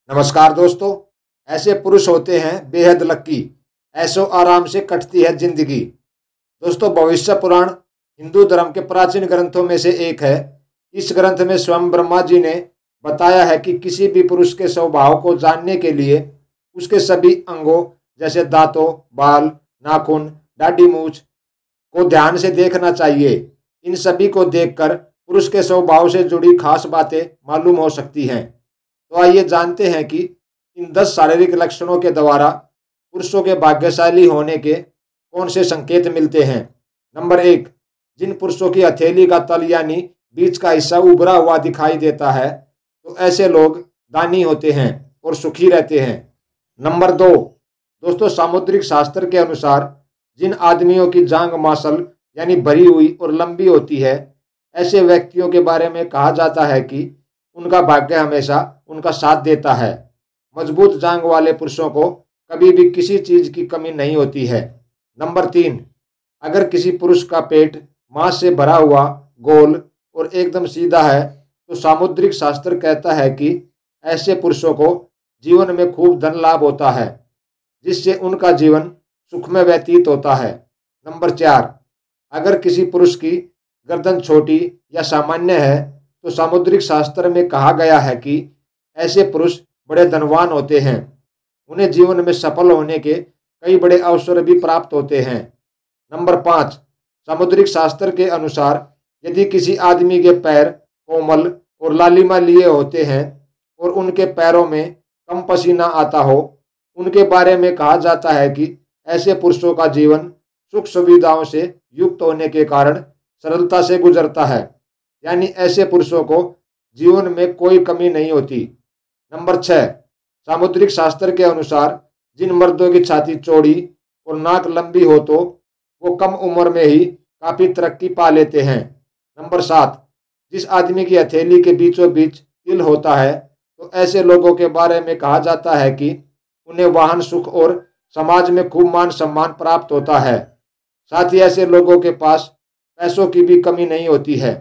नमस्कार दोस्तों। ऐसे पुरुष होते हैं बेहद लक्की, ऐशो आराम से कटती है जिंदगी। दोस्तों, भविष्य पुराण हिंदू धर्म के प्राचीन ग्रंथों में से एक है। इस ग्रंथ में स्वयं ब्रह्मा जी ने बताया है कि किसी भी पुरुष के स्वभाव को जानने के लिए उसके सभी अंगों जैसे दांतों, बाल, नाखून, दाढ़ी, मूछ को ध्यान से देखना चाहिए। इन सभी को देखकर पुरुष के स्वभाव से जुड़ी खास बातें मालूम हो सकती हैं। तो आइए जानते हैं कि इन 10 शारीरिक लक्षणों के द्वारा पुरुषों के भाग्यशाली होने के कौन से संकेत मिलते हैं। नंबर 1, जिन पुरुषों की हथेली का तल यानी बीच का हिस्सा उभरा हुआ दिखाई देता है तो ऐसे लोग दानी होते हैं और सुखी रहते हैं। नंबर 2, दोस्तों, सामुद्रिक शास्त्र के अनुसार जिन आदमियों की जांघ मांसल यानी भरी हुई और लंबी होती है, ऐसे व्यक्तियों के बारे में कहा जाता है कि उनका भाग्य हमेशा उनका साथ देता है। मजबूत जांघ वाले पुरुषों को कभी भी किसी चीज की कमी नहीं होती है। नंबर 3, अगर किसी पुरुष का पेट मांस से भरा हुआ, गोल और एकदम सीधा है तो सामुद्रिक शास्त्र कहता है कि ऐसे पुरुषों को जीवन में खूब धन लाभ होता है, जिससे उनका जीवन सुखमय व्यतीत होता है। नंबर 4, अगर किसी पुरुष की गर्दन छोटी या सामान्य है तो सामुद्रिक शास्त्र में कहा गया है कि ऐसे पुरुष बड़े धनवान होते हैं। उन्हें जीवन में सफल होने के कई बड़े अवसर भी प्राप्त होते हैं। नंबर 5, सामुद्रिक शास्त्र के अनुसार यदि किसी आदमी के पैर कोमल और लालिमा लिए होते हैं और उनके पैरों में कम पसीना आता हो, उनके बारे में कहा जाता है कि ऐसे पुरुषों का जीवन सुख सुविधाओं से युक्त होने के कारण सरलता से गुजरता है, यानी ऐसे पुरुषों को जीवन में कोई कमी नहीं होती। नंबर 6, सामुद्रिक शास्त्र के अनुसार जिन मर्दों की छाती चौड़ी और नाक लंबी हो तो वो कम उम्र में ही काफी तरक्की पा लेते हैं। नंबर 7, जिस आदमी की हथेली के बीचों बीच तिल होता है तो ऐसे लोगों के बारे में कहा जाता है कि उन्हें वाहन सुख और समाज में खूब मान सम्मान प्राप्त होता है। साथ ही ऐसे लोगों के पास पैसों की भी कमी नहीं होती है।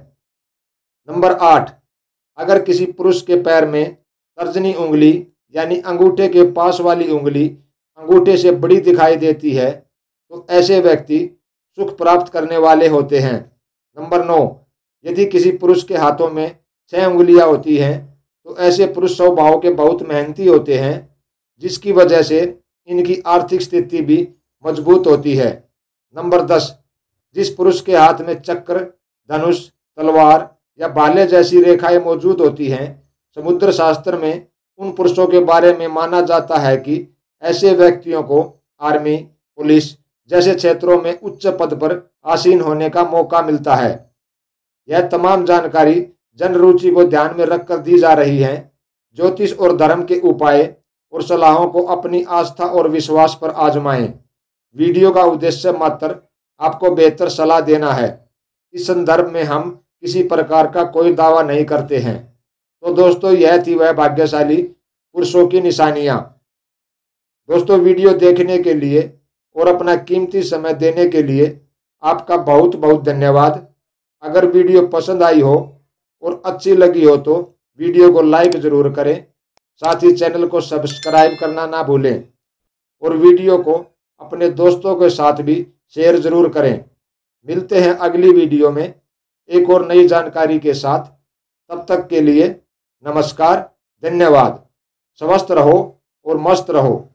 नंबर 8, अगर किसी पुरुष के पैर में तर्जनी उंगली यानी अंगूठे के पास वाली उंगली अंगूठे से बड़ी दिखाई देती है तो ऐसे व्यक्ति सुख प्राप्त करने वाले होते हैं। नंबर 9, यदि किसी पुरुष के हाथों में 6 उंगलियां होती हैं तो ऐसे पुरुष स्वभाव के बहुत मेहनती होते हैं, जिसकी वजह से इनकी आर्थिक स्थिति भी मजबूत होती है। नंबर 10, जिस पुरुष के हाथ में चक्र, धनुष, तलवार या भाले जैसी रेखाएं मौजूद होती हैं, समुद्र शास्त्र में उन पुरुषों के बारे में माना जाता है कि ऐसे व्यक्तियों को आर्मी, पुलिस जैसे क्षेत्रों में उच्च पद पर आसीन होने का मौका मिलता है। यह तमाम जानकारी जन रुचि को ध्यान में रखकर दी जा रही है। ज्योतिष और धर्म के उपाय और सलाहों को अपनी आस्था और विश्वास पर आजमाएं। वीडियो का उद्देश्य मात्र आपको बेहतर सलाह देना है। इस संदर्भ में हम किसी प्रकार का कोई दावा नहीं करते हैं। तो दोस्तों, यह थी वह भाग्यशाली पुरुषों की निशानियां। दोस्तों, वीडियो देखने के लिए और अपना कीमती समय देने के लिए आपका बहुत बहुत धन्यवाद। अगर वीडियो पसंद आई हो और अच्छी लगी हो तो वीडियो को लाइक ज़रूर करें, साथ ही चैनल को सब्सक्राइब करना ना भूलें और वीडियो को अपने दोस्तों के साथ भी शेयर ज़रूर करें। मिलते हैं अगली वीडियो में एक और नई जानकारी के साथ। तब तक के लिए नमस्कार, धन्यवाद। स्वस्थ रहो और मस्त रहो।